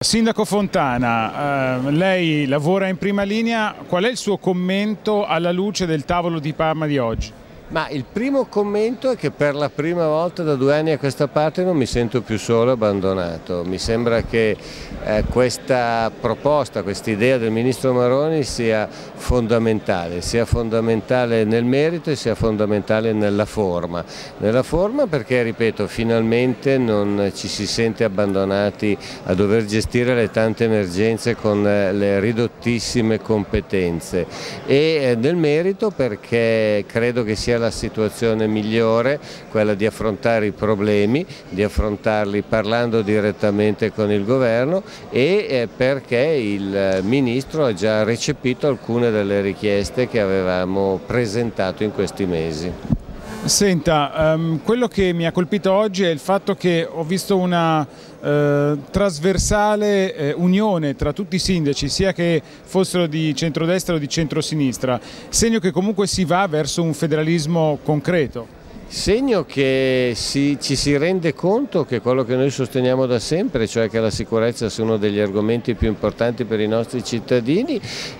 Sindaco Fontana, lei lavora in prima linea, qual è il suo commento alla luce del tavolo di Parma di oggi? Ma il primo commento è che per la prima volta da 2 anni a questa parte non mi sento più solo e abbandonato. Mi sembra che questa proposta, questa idea del Ministro Maroni sia fondamentale nel merito e sia fondamentale nella forma. Nella forma perché, ripeto, finalmente non ci si sente abbandonati a dover gestire le tante emergenze con le ridottissime competenze, e nel merito perché credo che sia la situazione migliore, quella di affrontare i problemi, di affrontarli parlando direttamente con il governo, e perché il Ministro ha già recepito alcune delle richieste che avevamo presentato in questi mesi. Senta, quello che mi ha colpito oggi è il fatto che ho visto una trasversale unione tra tutti i sindaci, sia che fossero di centrodestra o di centrosinistra, segno che comunque si va verso un federalismo concreto. Segno che ci si rende conto che quello che noi sosteniamo da sempre, cioè che la sicurezza sia uno degli argomenti più importanti per i nostri cittadini,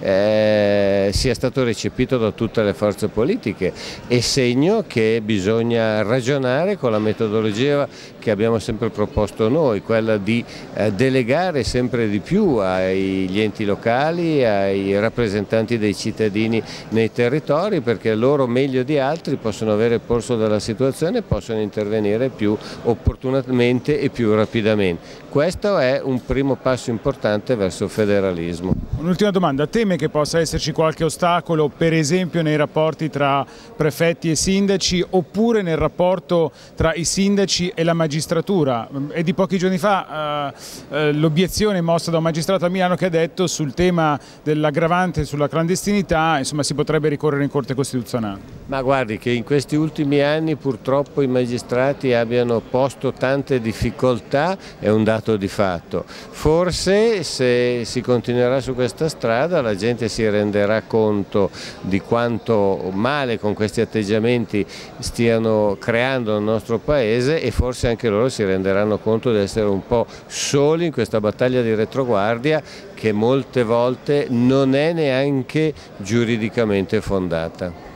sia stato recepito da tutte le forze politiche, e segno che bisogna ragionare con la metodologia che abbiamo sempre proposto noi, quella di delegare sempre di più agli enti locali, ai rappresentanti dei cittadini nei territori, perché loro meglio di altri possono avere il polso della situazione e possono intervenire più opportunamente e più rapidamente. Questo è un primo passo importante verso il federalismo. Un'ultima domanda, teme che possa esserci qualche ostacolo, per esempio nei rapporti tra prefetti e sindaci, oppure nel rapporto tra i sindaci e la magistratura? È di pochi giorni fa l'obiezione mossa da un magistrato a Milano che ha detto sul tema dell'aggravante sulla clandestinità, insomma, si potrebbe ricorrere in Corte Costituzionale. Ma guardi che in questi ultimi anni purtroppo i magistrati abbiano posto tante difficoltà è un dato di fatto. Forse se si continuerà su questa strada la gente si renderà conto di quanto male con questi atteggiamenti stiano creando nel nostro Paese, e forse anche loro si renderanno conto di essere un po' soli in questa battaglia di retroguardia che molte volte non è neanche giuridicamente fondata.